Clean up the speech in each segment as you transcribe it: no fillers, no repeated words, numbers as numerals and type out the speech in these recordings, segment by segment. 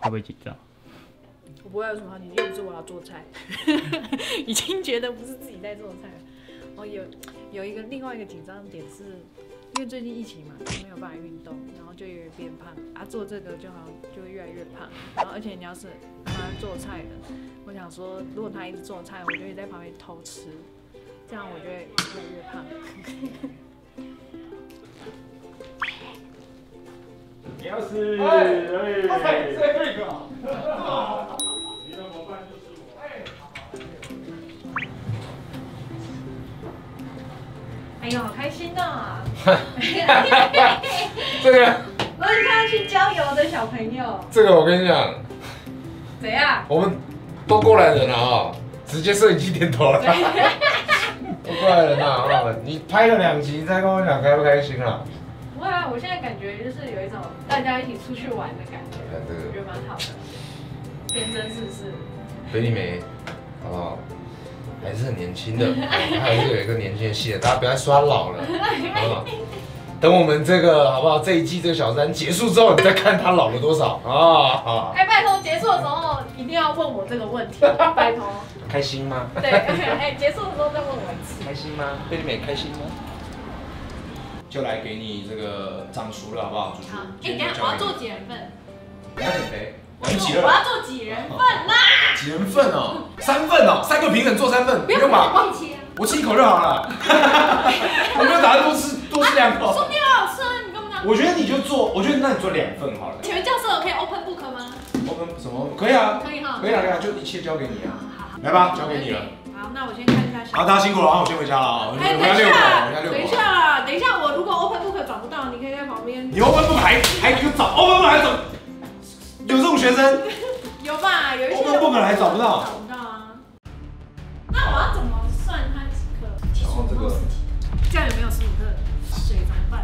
会不会紧张？ 我不会有什么好紧张，又不是我要做菜，已经觉得不是自己在做菜了。哦，有另外一个紧张点是，因为最近疫情嘛，没有办法运动，然后就有点变胖啊。做这个就好像就会越来越胖，然后而且你要是他做菜的，我想说，如果他一直做菜，我就会在旁边偷吃，这样我就会越来越胖。 你要是哎，这个，你的伙伴就是我。哎， 哎呦，好开心啊！ 这个， 我是看去郊游的小朋友。 这个我跟你讲， 怎样？ 我们都过来人了啊，直接摄影机点头了。都过来人了啊，你拍了2集，再跟我讲开不开心啊？ 不会啊，我现在感觉就是有一种大家一起出去玩的感觉， 看这个， 我觉得蛮好的，天真试试。 北里梅，好不好？还是很年轻的，还是有一个年轻的戏的，大家不要刷老了，好不好？等我们这个好不好？这一季这个小三结束之后，你再看他老了多少啊？好。 哎，拜托，结束的时候一定要问我这个问题，拜托。 开心吗？ 对，哎，结束的时候再问我一次。 开心吗？贝里美开心吗？就来给你这个长熟了，好不好？猪猪。 好，哎，等下我要做几人份？ 不要减肥。 我要做几人份啦？ 几人份哦？3份哦，3个平等做3份，不用吧？我吃1口就好了。我没有打算多吃2口。 说不定好吃，你干嘛？ 我觉得你就做，我觉得那你做2份好了。 请问教授可以 open book 吗 ？open 什么？可以啊。 可以哈。 可以啊，就一切交给你啊。来吧，交给你了。 好，那我先看一下。 好，大家辛苦了啊，我先回家了啊。 哎，等一下，我如果 open book 找不到，你可以在旁边。 你 open book 还给我找 open book 还找？有这种学生？ 有吧，有一些 open book 还找不到。 找不到啊。那我要怎么算它几克？其实我没有15克，这样有没有15克？水怎么办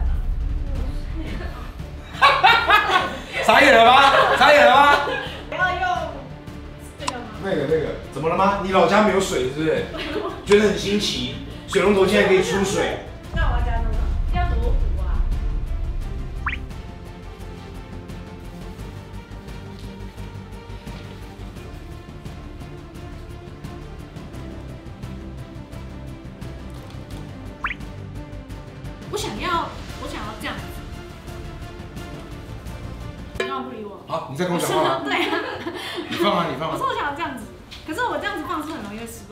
啊？ 傻眼了吗？傻眼了吗？ 不要用这个吗？ 那个，怎么了吗？你老家没有水是不是？觉得很新奇，水龙头现在可以出水。 那我要加多少？要多补啊？我想要这样子。你干嘛不理我？ 好，你再跟我讲话。 对啊。 你放啊，你放啊。 我说我想要这样子，可是我这样子放是很容易会失败。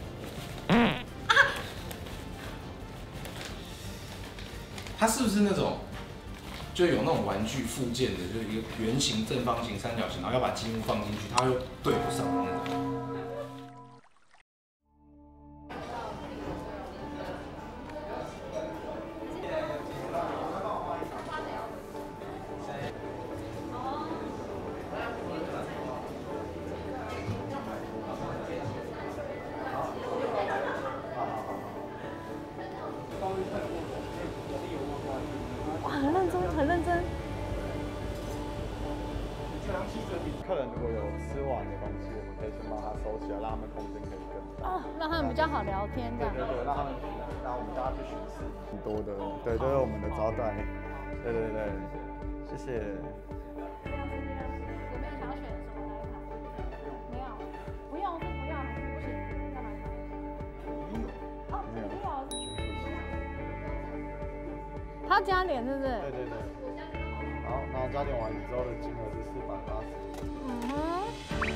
它是不是那种，就有那种玩具附件的，就是一个圆形、正方形、三角形，然后要把积木放进去，它又对不上的那种？ 哇，很认真，很认真。 客人如果有吃完的东西，我们可以先帮他收起来，让他们空间可以更大。 哦，让他们比较好聊天这样。 对，让他们让我们大家去巡视。很多的，对，这是我们的招待。对，谢谢。 有没有想要选什么奶茶？没有，不用是不要还是不行？要哪一款？哦，没有。他加点是不是？ 对。好，然后加点完之后的金额是480。 嗯哼。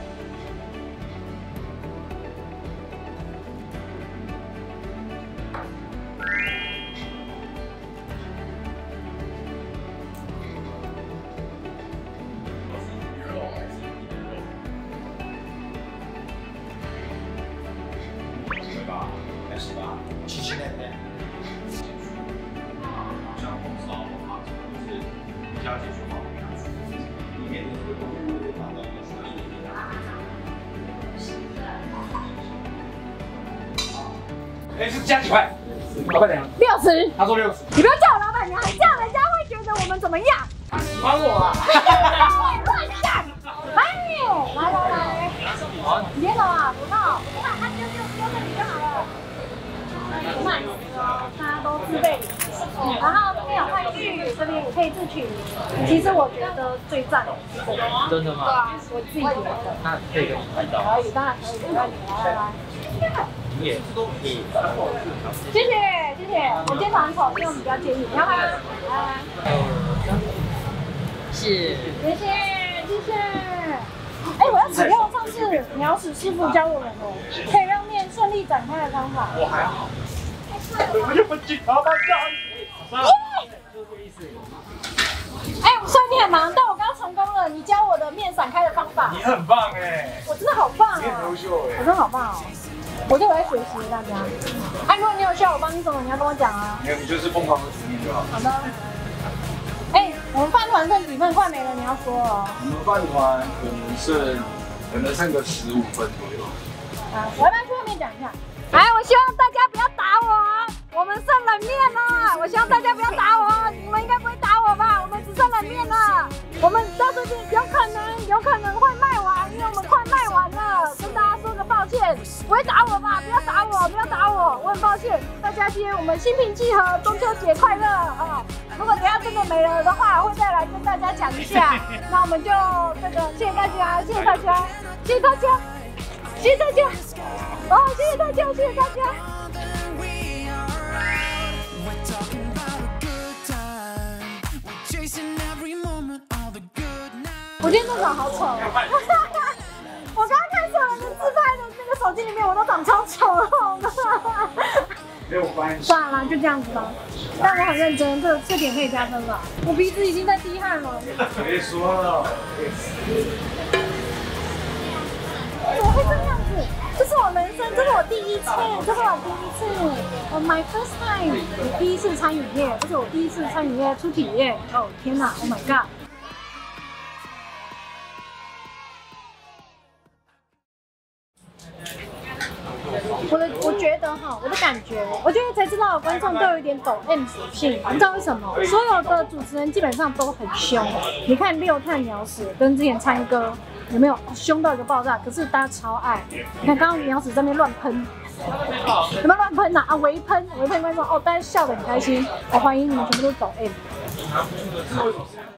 哎，是加几块？老板娘 60。 他说60。 你不要叫我老板娘，这样人家会觉得我们怎么样？ 他喜欢我啊！ 乱干！来，你别走啊，不闹，不闹，他丢这里就好了。慢死哦，大家都自备。然后这边有坏具，这边也可以这一次取名，其实我觉得最赞的是这个。 真的吗？ 对啊，我自己觉得。 那可以跟你拍照。 可以，当然可以，没问题。来。 你也可以。 谢谢谢谢，我今天早上口，因为我们比较介意，你要吗？来。 是。 谢谢谢谢。哎，我要采用上次鸟屎师傅教我们的，可以让面顺利展开的方法。 我还好。我就不进，好吧， 哎，我虽然你很忙，但我刚刚成功了。你教我的面散开的方法， 你很棒哎， 我真的好棒你很优哦， 秀哎， 我真的好棒哦。我就有在学习大家。哎，如果你有需要我帮你什么，你要跟我讲啊。 没有，你就是疯狂的执念就好。 好的。哎，我们饭团剩几份，快没了，你要说哦。 我们饭团可能剩个15分左右。 啊，我要不要去外面讲一下？哎，我希望大家不要打我，我们剩冷面了。我希望大家不要打我，你们应该不会打我吧？我们只剩冷面了，我们到这边有可能会卖完，因为我们快卖完了，跟大家说个抱歉。不会打我吧？不要打我，不要打我，我很抱歉。大家今天我们心平气和，中秋节快乐啊！如果等下真的没了的话，会再来跟大家讲一下。那我们就这个，谢谢大家，谢谢大家，谢谢大家。谢谢大家，哦，谢谢大家，谢谢大家。我今天这长好丑哦！我刚刚看所有人的自拍的那个手机里面，我都长超丑的。 没有关系。 算了，就这样子吧。但我很认真，这点可以加分吧？我鼻子已经在滴汗了。 别说了。 怎么会这样子？这是我人生，这是我第一次，我 my first time， 我第一次餐饮业，这是我第一次餐饮业出体验。哦天哪 ，Oh my god！ 我觉得哈，我的感觉，我觉得才知道观众都有一点抖 M 属性，你知道为什么？所有的主持人基本上都很凶，你看六探鸟屎跟之前参哥。有没有凶到一个爆炸？可是大家超爱。你看刚刚鸟屎在那边乱喷，有没有乱喷呐？啊，围喷观众哦，大家笑得很开心。我欢迎你们全部都抖 M。